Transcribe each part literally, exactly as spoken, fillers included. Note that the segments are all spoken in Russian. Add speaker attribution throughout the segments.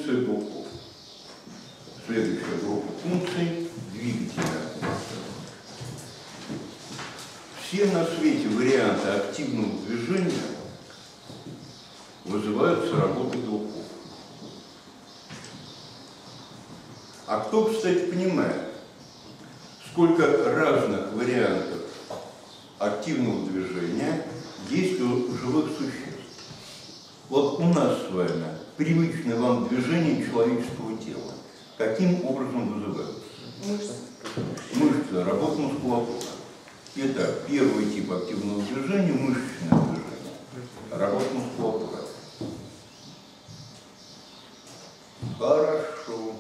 Speaker 1: функция белков. Следующая группа функций – двигательная функция. Все на свете варианты активного движения вызываются работой белков. А кто, кстати, понимает, сколько разных вариантов активного движения есть у живых существ? Вот у нас с вами привычное вам движение человеческого тела каким образом вызывается?
Speaker 2: Мышцы.
Speaker 1: Мышцы, работа мускулатуры. Итак, первый тип активного движения – мышечное движение. Работа мускулатуры. Хорошо.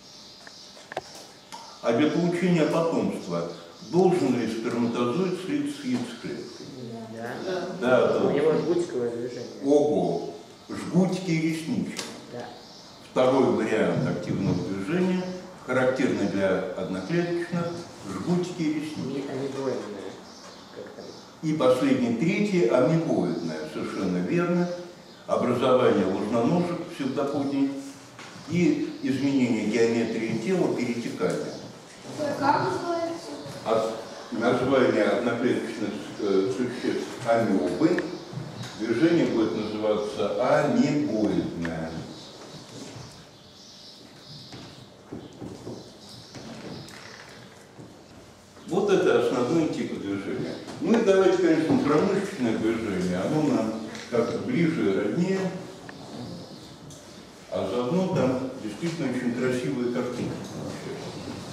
Speaker 1: А для получения потомства должен ли сперматозоид слиться с яйцеклеткой?
Speaker 2: Да.
Speaker 1: Да,
Speaker 2: У него
Speaker 1: должен.
Speaker 2: жгутиковое движение.
Speaker 1: Ого! Жгутики и реснички.
Speaker 2: Да.
Speaker 1: Второй вариант активного движения характерный для одноклеточных – жгутики и реснички.
Speaker 2: Амебоидное.
Speaker 1: И последний, третий – амебоидное, совершенно верно. Образование ложноножек в псевдоподии и изменение геометрии тела, перетекания.
Speaker 3: Как называется?
Speaker 1: От названия одноклеточных э, существ амебы движение будет называться амебоидное. Вот это основные типы движения. Ну и давайте, конечно, про мышечное движение. Оно нам как-то ближе и роднее. А заодно там действительно очень красивые картинки получаются.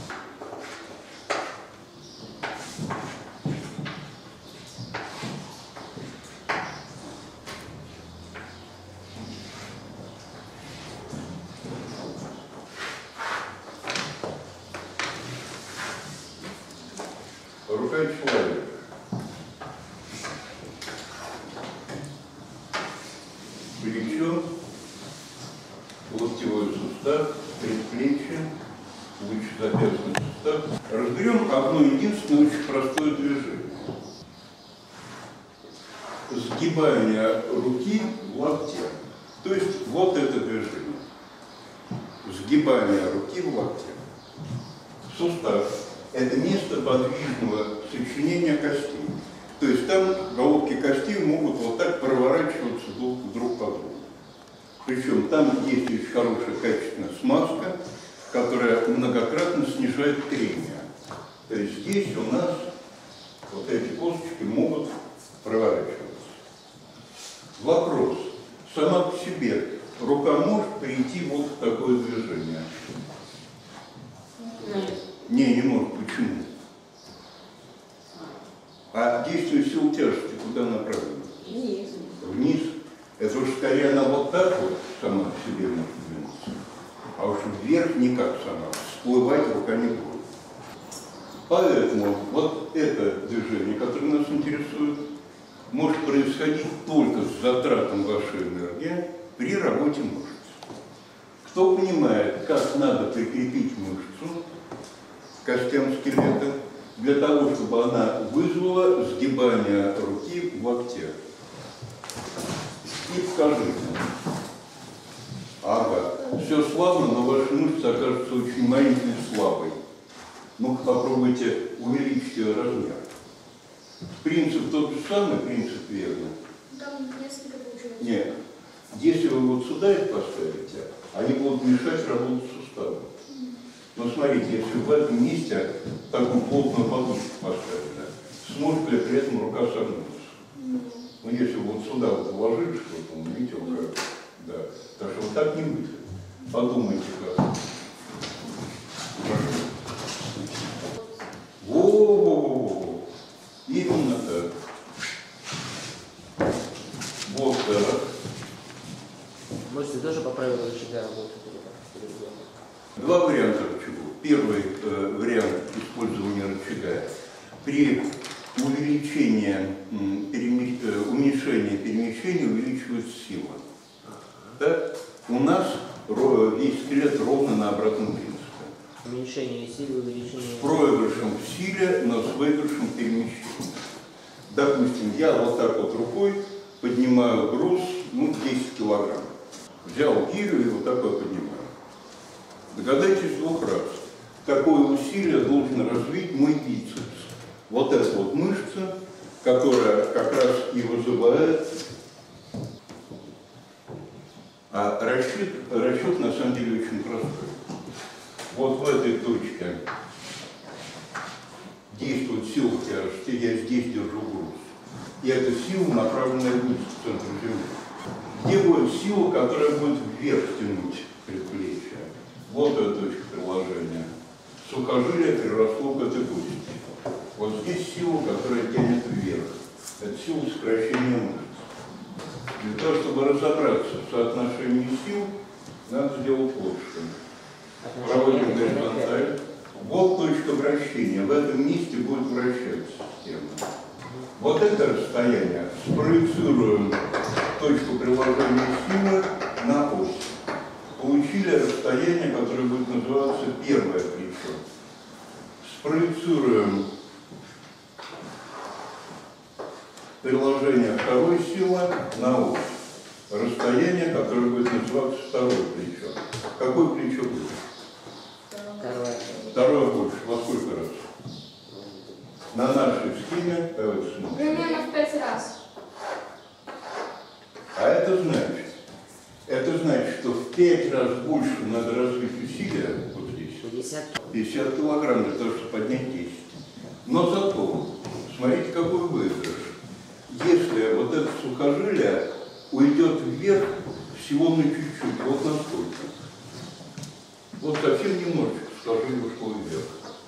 Speaker 1: Рука человека. Плечо, локтевой сустав, предплечье, лучезапястный сустав. Разберем одно единственное очень простое движение. Сгибание руки в локте. То есть вот это движение. Сгибание руки в локте. Сустав. Это место подвижного сочинения костей. То есть там головки костей могут вот так проворачиваться друг, друг по другу. Причем там есть очень хорошая качественная смазка, которая многократно снижает трение. То есть здесь у нас вот эти косточки могут проворачиваться. Вопрос. Сама по себе рука может прийти вот в такое движение? Не, не может. Почему? А действие сил тяжести куда направлено?
Speaker 3: Вниз.
Speaker 1: Вниз. Это уж скорее она вот так вот сама по себе может двинуться. А уж вверх никак сама. Всплывать рука не будет. Поэтому вот это движение, которое нас интересует, может происходить только с затратом вашей энергии при работе мышц. Кто понимает, как надо прикрепить мышцу к костям скелета для того, чтобы она вызвала сгибание руки в локте? И скажите. Ага, все славно, но ваши мышцы окажутся очень маленькой и слабой. Ну-ка попробуйте увеличить ее размер. Принцип тот же самый, принцип верный.
Speaker 3: Там несколько получается.
Speaker 1: Нет. Если вы вот сюда их поставите, они будут мешать работать суставом. Но смотрите, если в этом месте такую плотную подушку поставили, сможет ли при этом рука согнуться? Ну, если вот сюда вот вложили что-то, он видел как, да. Так что вот так не выйдет. Подумайте как. Во-во-во-во. Именно так. Вот так.
Speaker 2: Мышцы тоже по правилам рычага работают?
Speaker 1: Два варианта рычагов. Первый э, вариант использования рычага при увеличении, переми, э, уменьшении перемещения увеличивается сила. Так? У нас весь скелет ровно на обратном принципе.
Speaker 2: Уменьшение силы, увеличение...
Speaker 1: С проигрышем в силе, но с выигрышем в перемещении. Допустим, я вот так вот рукой поднимаю груз, ну, десять килограмм. Взял гирю и вот так вот поднимаю. Догадайтесь двух раз. Какое усилие должен развить мой бицепс. Вот эта вот мышца, которая как раз и вызывает. А расчет, расчет на самом деле очень простой. Вот в этой точке действует сила тяжести, я здесь держу груз. И эта сила направленная вниз, в центр земли. Где будет сила, которая будет вверх тянуть предплечье? Вот эта точка приложения. Сухожилие переросло к этой точке. Вот здесь сила, которая тянет вверх. Это сила сокращения мышц. Для того, чтобы разобраться в соотношении сил, надо сделать вот что. Проводим горизонталь. Вот точка вращения. В этом месте будет вращаться система. Вот это расстояние спроецируем точку приложения силы на ось. Получили расстояние, которое будет называться первое плечо. Спроецируем приложение второй силы на ось. Расстояние, которое будет называться второе плечо. Какое плечо будет?
Speaker 2: Второе.
Speaker 1: Второе больше. Во сколько раз? На нашей схеме, давайте смотрим.
Speaker 3: Примерно в пять раз.
Speaker 1: А это значит, это значит, что в пять раз больше надо развить усилия, вот здесь,
Speaker 2: пятьдесят.
Speaker 1: пятьдесят килограмм для того, чтобы поднять десять. Но зато, смотрите, какой выигрыш. Если вот это сухожилие уйдет вверх всего на чуть-чуть, вот настолько. Вот совсем немножечко сухожилие ушло вверх.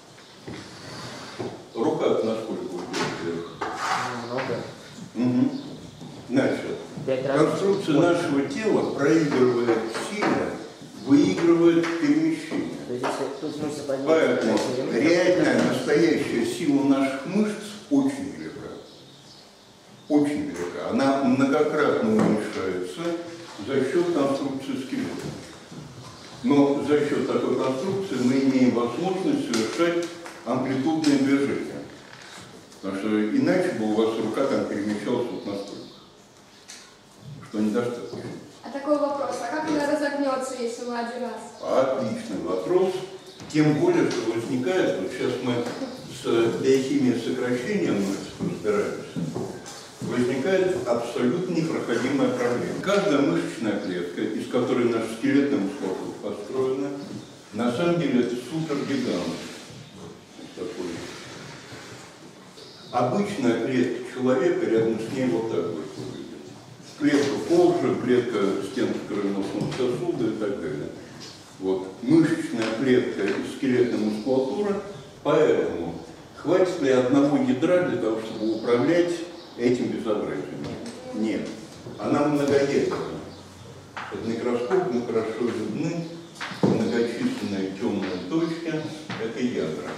Speaker 1: Рука-то насколько уйдет вверх?
Speaker 2: Много.
Speaker 1: Угу. Значит,
Speaker 2: Пять раз.
Speaker 1: конструкция нашего тела проигрывает в силе, выигрывает в перемещении.
Speaker 2: То есть, если тут мышцы поднять,
Speaker 1: Поэтому
Speaker 2: то
Speaker 1: реальная, настоящая сила наших мышц очень велика. Очень велика. Она многократно уменьшается за счет конструкции скелета. Но за счет такой конструкции мы имеем возможность совершать амплитудные движения. Потому что иначе бы у вас рука там перемещалась вот настолько, что недостаточно.
Speaker 3: А такой вопрос, а как она разогнется, если мы один раз?
Speaker 1: Отличный вопрос. Тем более, что возникает, вот сейчас мы с биохимией сокращения мышц разбираемся, возникает абсолютно непроходимая проблема. Каждая мышечная клетка, из которой наша скелетная мускулатура построена, на самом деле это супергигант. Такой. Обычная клетка человека рядом с ней вот так вот выглядит. Клетка кожи, клетка стенки кровеносного сосуда и так далее. Вот. Мышечная клетка и скелетная мускулатура, поэтому хватит ли одного ядра для того, чтобы управлять этим безобразием? Нет. Она многоядерна. Под микроскопом мы хорошо видны многочисленные темные точки, это ядра.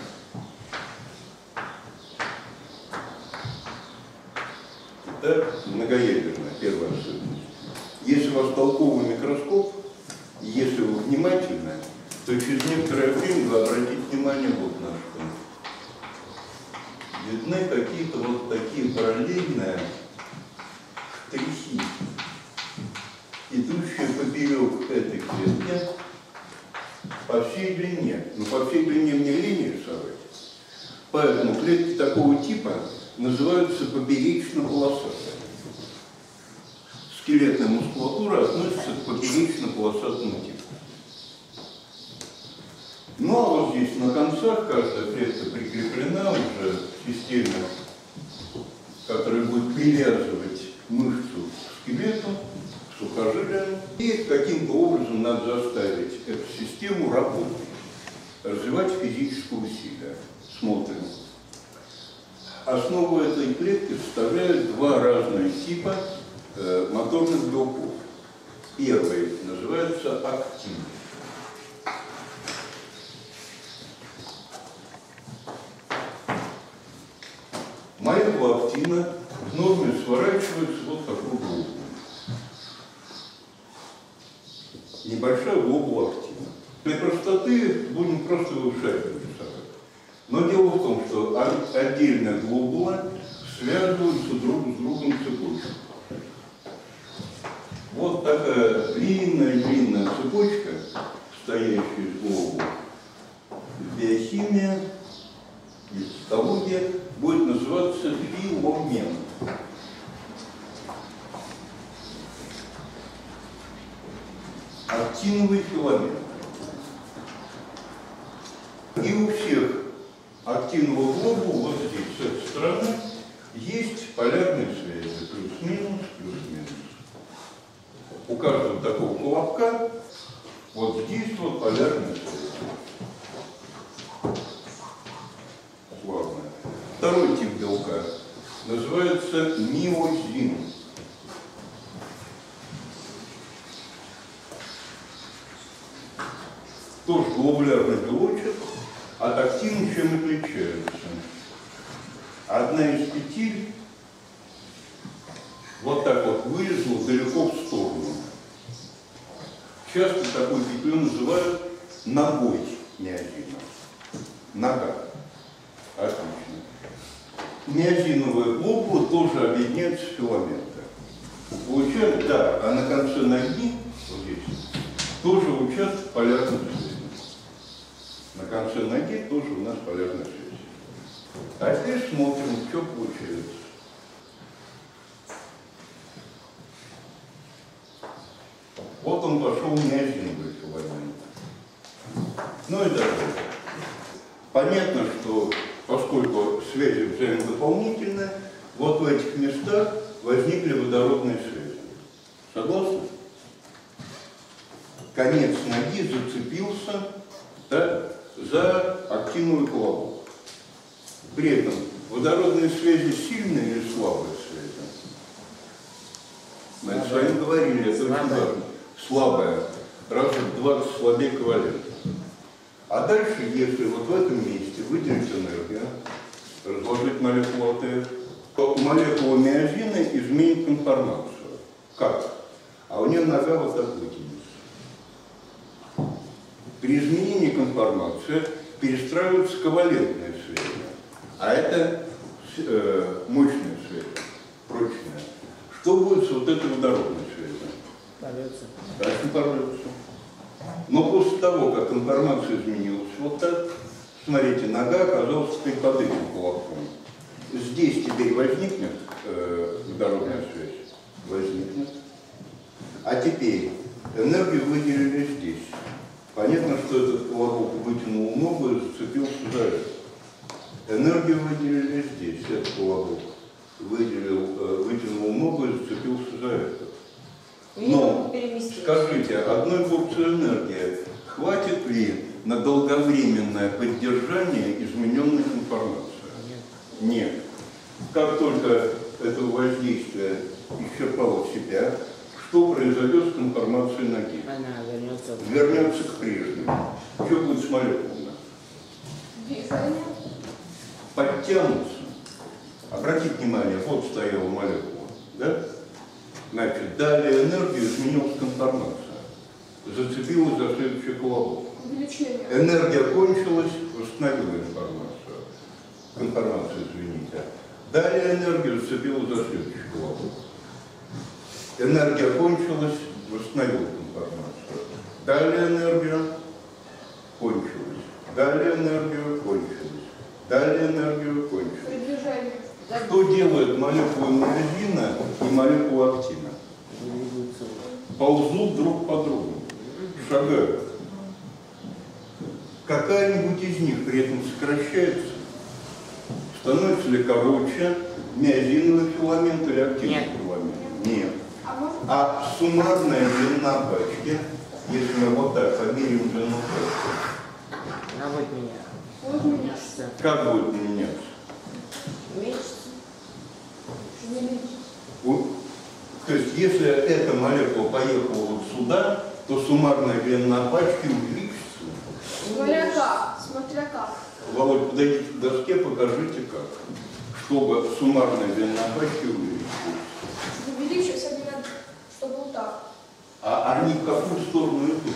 Speaker 1: Это многоядерная первая особенность. Если у вас толковый микроскоп, если вы внимательны, то через некоторое время вы обратите внимание вот на что. Видны какие-то вот такие параллельные штрихи, идущие поперек этой клетки по всей длине. Но по всей длине мне лень рисовать. Поэтому клетки такого типа называются поперечно-полосатые. Скелетная мускулатура относится к поперечно-полосатому типу. Ну а вот здесь на концах каждая клетка прикреплена уже к системе, которая будет привязывать мышцу к скелету, к сухожилиям. И каким-то образом надо заставить эту систему работать, развивать физическое усилие. Смотрим. Основу этой клетки составляют два разных типа э, моторных белков. Первый называется актин. Молекула актина в норме сворачивается вот в такую глобулу. Небольшая глобула актина. Для простоты будем просто вышагивать рисовать. Но дело в том, что отдельная глобула связываются друг с другом цепочкой. Вот такая длинная-длинная цепочка, состоящая из блоков. Биохимия и цитология будет называться филомен. Актиновый филамент. И у всех актиновых глобул вот здесь, с этой стороны, есть полярные связи. Плюс-минус, плюс-минус. У каждого такого колобка вот здесь вот полярные связи. Славно. Второй тип белка называется миозин. Тоже глобулярный белочек, от актина чем отличается. Одна из петель вот так вот вылезла далеко в сторону. Часто такую петлю называют ногой миозина. Нога. Отлично. Миозиновые глобулы тоже объединяются в филаменты. Получаем, да, а на конце ноги, вот здесь, тоже участок полярных связей. На конце ноги тоже у нас полярная связь. А теперь смотрим, что получается. Вот он пошел миозиновый филамент. Ну и дальше. Понятно, что поскольку связи взаимодополнительны, вот в этих местах возникли водородные связи. Согласны? Конец ноги зацепился, да, за актиновый колобок. При этом водородные связи сильные или слабые связи? Мы с вами говорили, это очень важно. Слабая, раз в двадцать слабее ковалента. А дальше, если вот в этом месте выделить энергию, разложить молекулу АТФ, то молекула миозина изменит конформацию. Как? А у нее нога вот так вытянется. При изменении конформации перестраиваются ковалентные связи. А это э, мощная связь, прочная. Что будет с вот этой водородной связью?
Speaker 2: Порвется.
Speaker 1: Дальше порвется. Но после того, как информация изменилась вот так, смотрите, нога оказалась теперь под этим кулаком. Здесь теперь возникнет э, водородная связь. Возникнет. А теперь энергию выделили здесь. Понятно, что этот колобок вытянул ногу и зацепился за это. Энергию выделили здесь. Этот колобок выделил, э, вытянул ногу и зацепился за это. Но, скажите, одной порции энергии хватит ли на долговременное поддержание измененных информаций? Нет. Нет. Как только это воздействие исчерпало себя, что произойдет с информацией ноги?
Speaker 2: Она вернется.
Speaker 1: Вернется к прежнему. Что будет с молекулами?
Speaker 3: Движение.
Speaker 1: Подтянутся. Обратите внимание, вот стояла молекула, да? Значит, дали энергию, изменилась конформация. Зацепилась за следующий колобок.
Speaker 3: Увеличение.
Speaker 1: Энергия кончилась, восстановила информацию. Конформацию, извините. Дали энергию, зацепилась за следующий колобок. Энергия кончилась, восстановила информацию. Дали энергию, кончилась. Дали энергию, кончилась. Дали энергию, кончилась.
Speaker 3: Продвижение.
Speaker 1: Что делает молекула миозина и молекула актина? Ползут друг по другу, шагают. Какая-нибудь из них при этом сокращается? Становится ли короче миозиновый филамент или актиновый
Speaker 2: Нет.
Speaker 1: филамент? Нет.
Speaker 3: А может?
Speaker 1: А суммарная длина пачки, если мы вот так померяем длину пачки,
Speaker 2: Она будет меня.
Speaker 3: Вот меня.
Speaker 1: как будет меняться?
Speaker 3: Меньше. Не меньше.
Speaker 1: Вот. То есть, если эта молекула поехала вот сюда, то суммарная длина пачки увеличится.
Speaker 3: Смотря как. Смотря как.
Speaker 1: Володь, подойдите к доске, покажите как. Чтобы суммарная длина пачки увеличилась.
Speaker 3: Увеличивать обязательно, чтобы вот так.
Speaker 1: А они в какую сторону идут?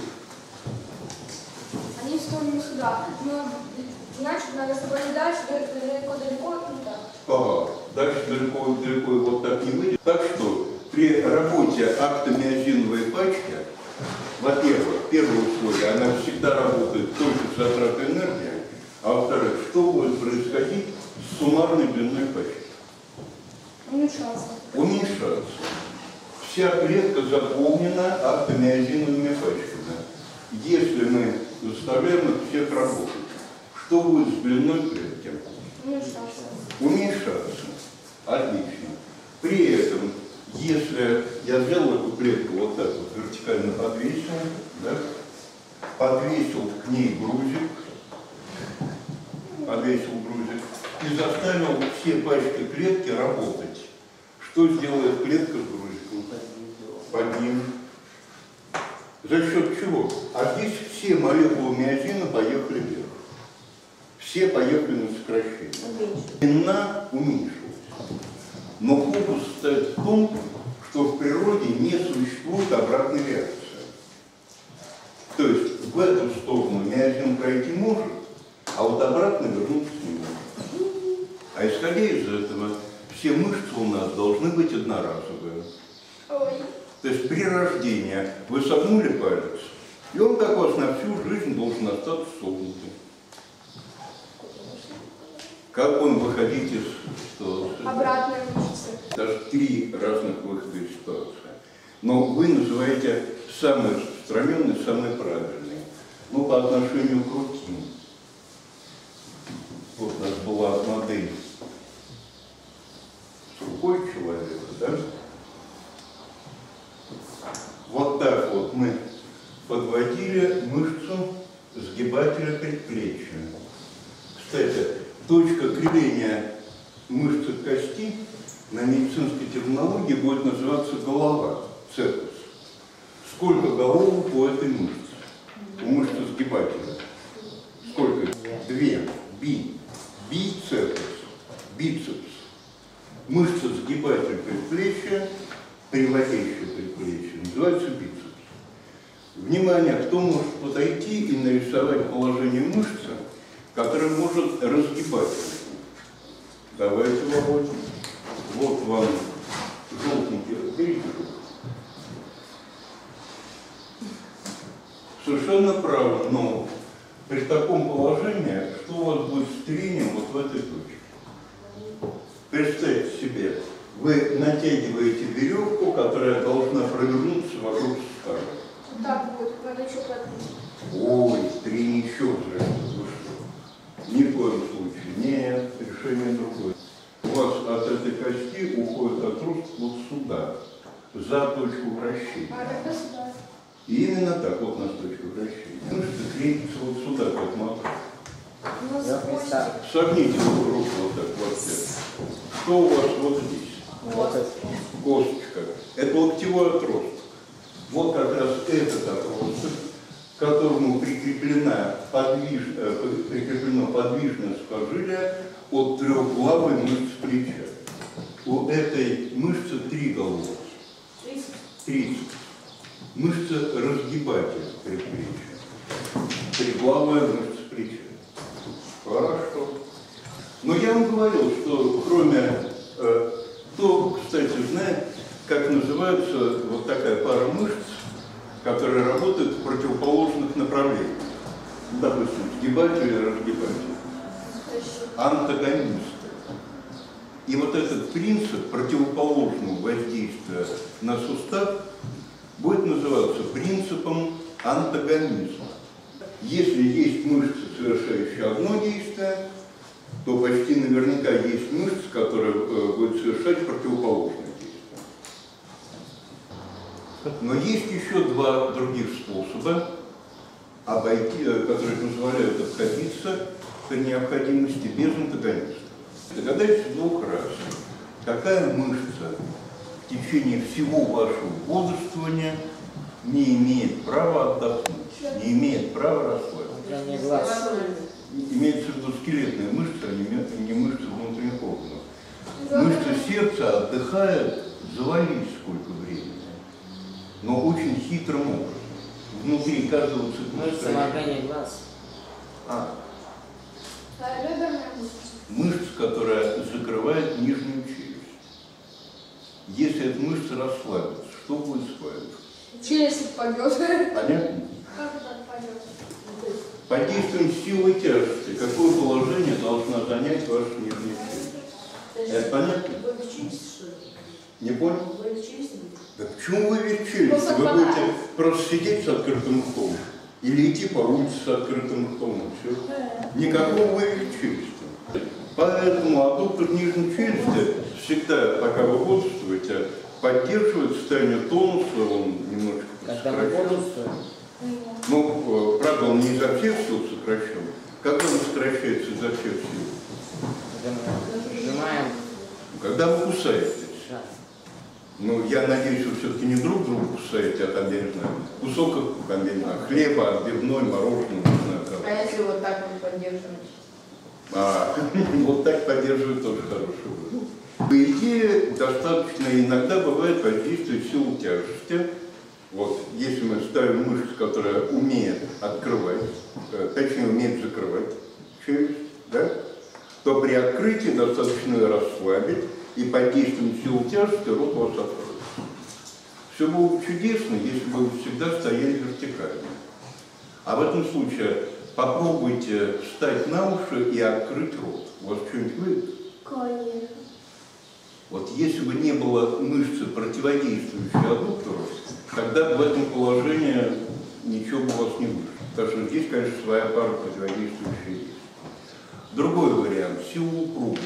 Speaker 3: Они в сторону сюда. Но значит, надо чтобы они дальше, далеко-далеко, и так.
Speaker 1: Ага, дальше далеко-далеко вот так не выйдет. Так что При работе актомиозиновой пачки, во-первых, первое условие, она всегда работает только с затратой энергии, а во-вторых, что будет происходить с суммарной длиной пачки?
Speaker 3: Уменьшаться.
Speaker 1: Уменьшаться. Вся клетка заполнена актомиозиновыми пачками. Если мы заставляем их всех работать, что будет с длиной клетки?
Speaker 3: Уменьшаться.
Speaker 1: Уменьшаться. Отлично. При этом, если я взял эту клетку вот так вот вертикально подвесил, да, подвесил к ней грузик, подвесил грузик и заставил все пачки клетки работать. Что сделает клетка с грузиком? Поднимет. За счет чего? А здесь все молекулы миозина поехали вверх. Все поехали на сокращение. Длина уменьшилась. Но фокус стоит в том, что в природе не существует обратной реакции. То есть в эту сторону миозин пройти может, а вот обратно вернуться не может. А исходя из этого, все мышцы у нас должны быть одноразовые.
Speaker 3: Ой.
Speaker 1: То есть при рождении вы согнули палец, и он как у вас на всю жизнь должен остаться согнутым. Как он выходить из ситуации?
Speaker 3: Обратные мышцы.
Speaker 1: Даже три разных выхода из ситуации. Но вы называете самый распространенный, самый правильный. Ну, по отношению к руке. Вот у нас была модель с рукой человека, да? Вот так вот мы подводили мышцу сгибателя предплечья. Кстати, точка кривления мышцы кости на медицинской терминологии будет называться голова, цепус. Сколько головок у этой мышцы? У мышцы сгибателя. Сколько? Две. Би. Бицепс. Бицепс. Мышца сгибателя предплечья, приводящая предплечье, называется бицепс. Внимание, кто может подойти и нарисовать положение мышцы, которая может разгибать. Давайте, Володя. Вот вам желтенький берите. Совершенно правы, но при таком положении, что у вас будет с трением вот в этой точке? Представьте себе, вы натягиваете веревку, которая должна провернуться вокруг сустава.
Speaker 3: Так будет, надо еще подвинуть.
Speaker 1: Ой, трение еще же. Вы что? Ни в коем случае. Нет, решение другое. У вас от этой кости уходит отросток вот сюда, за точку вращения.
Speaker 3: А тогда сюда.
Speaker 1: И именно так, вот у нас точка вращения. Мышца крепится вот сюда, как мотор.
Speaker 3: У нас кости.
Speaker 1: Согните руку вот так вот. Что у вас вот здесь?
Speaker 3: Вот.
Speaker 1: Косточка. Это локтевой отросток. Вот как раз этот отросток, к которому прикреплена подвиж... прикреплено подвижное сухожилие от трехглавой мышцы плеча. У этой мышцы три головки. Трицепс. Мышца разгибателя предплечья. Триглавая мышца плеча. Хорошо. Но я вам говорил, что кроме... Э, кто, кстати, знает, как называется вот такая пара мышц, которая работает в противоположных направлениях. Допустим, сгибатель или разгибатель. Антагонисты. И вот этот принцип противоположного воздействия на сустав будет называться принципом антагонизма. Если есть мышцы, совершающие одно действие, то почти наверняка есть мышцы, которые э, будут совершать противоположное действие. Но есть еще два других способа, обойти, э, которые позволяют обходиться при необходимости без антагониста. Догадайтесь двух раз, какая мышца в течение всего вашего бодрствования не имеет права отдохнуть, не имеет права расслабиться.
Speaker 2: Глаз.
Speaker 1: Имеется в виду скелетные мышцы, а не мышцы внутренних органов. Мышцы сердца отдыхают, завались сколько времени, но очень хитрым образом. Внутри каждого цикла.
Speaker 2: Мышца моргания глаз.
Speaker 1: А.
Speaker 3: Реберная мышца.
Speaker 1: Мышца, которая закрывает нижнюю челюсть. Если эта мышца расслабится, что будет с вами?
Speaker 3: Челюсть пойдет.
Speaker 1: Понятно?
Speaker 3: Как это пойдет?
Speaker 1: Под действием силы тяжести, какое положение должна занять ваша нижняя челюсть? Это понятно?
Speaker 4: Вы лечитесь, что ли?
Speaker 1: Не понял?
Speaker 4: Вы лечитесь?
Speaker 1: Да почему вы верчились? Вы будете просто сидеть с открытым ртом или идти по улице с открытым ртом. Все. Никакого вы верчились-то. Поэтому аддуктор нижней челюсти всегда, пока вы бодрствуете, поддерживает состояние тонуса, он немножко
Speaker 2: Когда вы бодрствуете?
Speaker 1: Ну, правда, он не изо всех сил сокращен. Как он сокращается изо всех сил?
Speaker 2: Сжимаем.
Speaker 1: Когда вы кусаетесь.
Speaker 2: Да.
Speaker 1: Ну, я надеюсь, вы все-таки не друг друга кусаете, а там, я не знаю, кусок там, я не знаю, хлеба, отбивной, мороженого, не знаю кого.
Speaker 3: А если вот так вот поддерживать?
Speaker 1: А, вот так поддерживает тоже хороший вывод. По идее, достаточно иногда бывает воздействие силы тяжести. Вот, если мы ставим мышцу, которая умеет открывать, точнее, умеет закрывать челюсть, да, то при открытии достаточно ее расслабить, и под действием силы тяжести рот у вас откроется. Все было бы чудесно, если бы вы всегда стояли вертикально. А в этом случае попробуйте встать на уши и открыть рот. У вас что-нибудь выйдет?
Speaker 3: Конечно.
Speaker 1: Вот если бы не было мышцы, противодействующей аддуктору, тогда в этом положении ничего бы у вас не вышло. Потому что здесь, конечно, своя пара противодействующая есть. Другой вариант – сила упругости.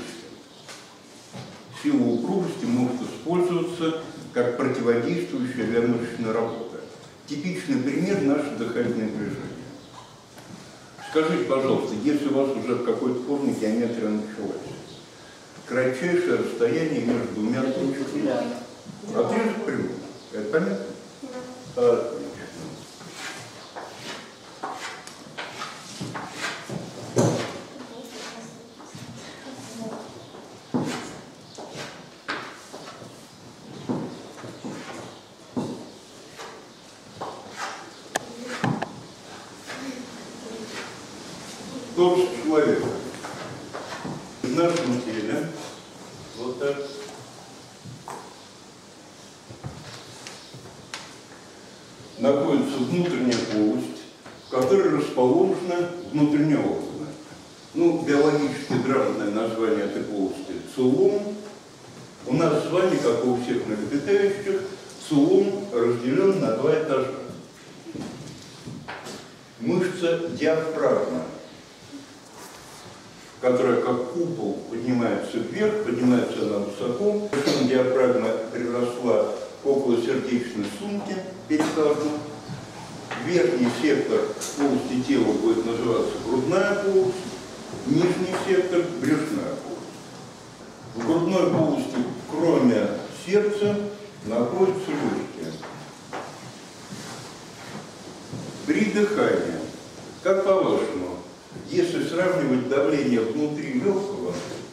Speaker 1: Сила упругости может использоваться как противодействующая для мышечной работы. Типичный пример – наше дыхательное движение. Скажите, пожалуйста, если у вас уже в какой-то форме геометрия началась, кратчайшее расстояние между двумя точками. Отрезок прямой. Это понятно? Да. Отлично. Торс человека. В нашем теле вот так находится внутренняя полость, в которой расположена внутренняя органа. Ну, биологически грамотное название этой полости – целлум. У нас с вами, как и у всех млекопитающих, целлум разделен на два этажа. Мышца диафрагма, которая как купол поднимается вверх, поднимается она высоко. Причем диафрагма приросла около сердечной сумки перикардной. Верхний сектор полости тела будет называться грудная полость, нижний сектор – брюшная полость. В грудной полости, кроме сердца, находятся легкие. При дыхании, как по-вашему, если сравнивать давление внутри легкого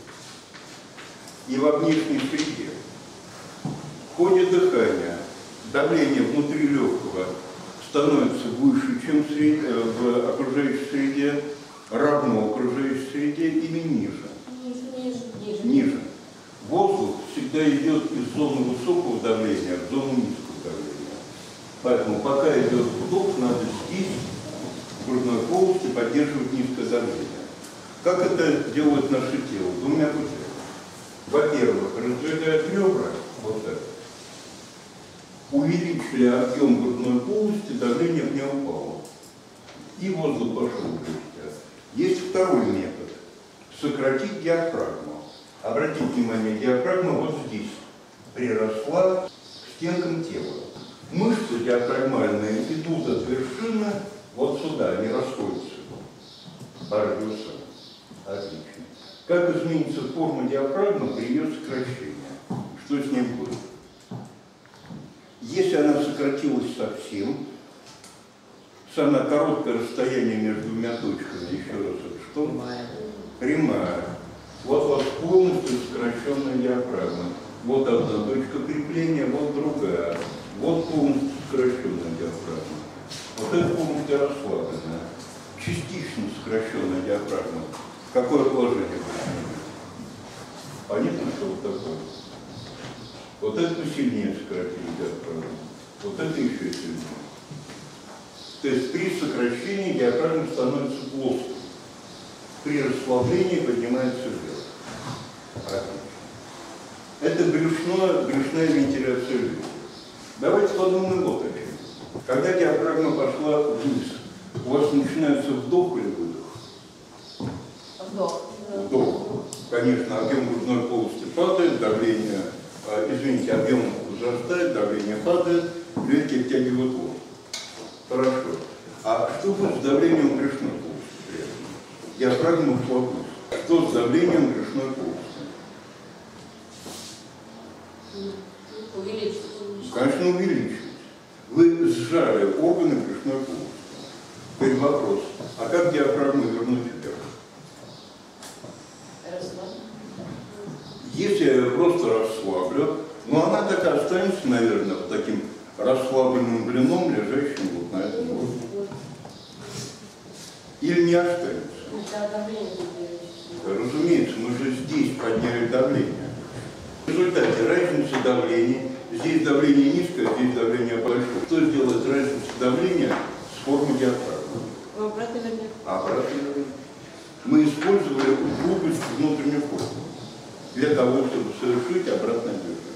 Speaker 1: и во внешней среде, в ходе дыхания давление внутри легкого становится выше, чем в окружающей среде, равно окружающей среде или ниже?
Speaker 4: Ниже, ниже.
Speaker 1: Ниже. Воздух всегда идет из зоны высокого давления в зону низкого давления. Поэтому пока идет вдох, надо здесь, в грудной полости, поддерживать низкое давление. Как это делает наше тело? Двумя путями. Во-первых, раздвигает ребра, вот так. Увеличили объем грудной полости, давление в нее упало. И воздух пошел в легкие. Есть второй метод. Сократить диафрагму. Обратите внимание, диафрагма вот здесь приросла к стенкам тела. Мышцы диафрагмальные идут от вершины вот сюда, они расходятся по радиусу. Отлично. Как изменится форма диафрагмы при ее сокращении? Что с ней будет? Если она сократилась совсем, самое короткое расстояние между двумя точками, еще раз, это что?
Speaker 2: Прямая.
Speaker 1: Прямая. Вот у вас полностью сокращенная диафрагма. Вот одна точка крепления, вот другая. Вот полностью сокращенная диафрагма. Вот это полностью расслабленная. Частично сокращенная диафрагма. Какое положение? Понятно, что вот такое? Вот это сильнее сократили диафрагму, вот это еще сильнее. То есть при сокращении диафрагма становится плоской. При расслаблении поднимается вверх. Отлично. Это брюшное, брюшная вентиляция легких. Давайте подумаем вот о чем. Когда диафрагма пошла вниз, у вас начинается вдох или выдох?
Speaker 4: Вдох.
Speaker 1: Вдох. Конечно, объем грудной полости падает, давление, а, извините, объем возрастает, давление падает, легкие втягивают воздух. Хорошо. А что будет с давлением брюшной полости? Диафрагма ушла вниз. Что с давлением брюшной полости?
Speaker 4: Увеличится.
Speaker 1: Конечно, увеличивается. Вы сжали органы брюшной полости. Теперь вопрос, а как диафрагму вернуть вверх? Если я ее просто расслаблю, но она так и останется, наверное, вот таким расслабленным блином, лежащим вот на этом уровне. Или не останется? Разумеется, мы же здесь подняли давление. В результате разница давления, здесь давление низкое, здесь давление большое. Что сделает разницу давления с формой диафрагмы?
Speaker 4: Обратно вернее.
Speaker 1: Обратно вернее. Мы использовали упругость внутренней формы для того, чтобы совершить обратное движение.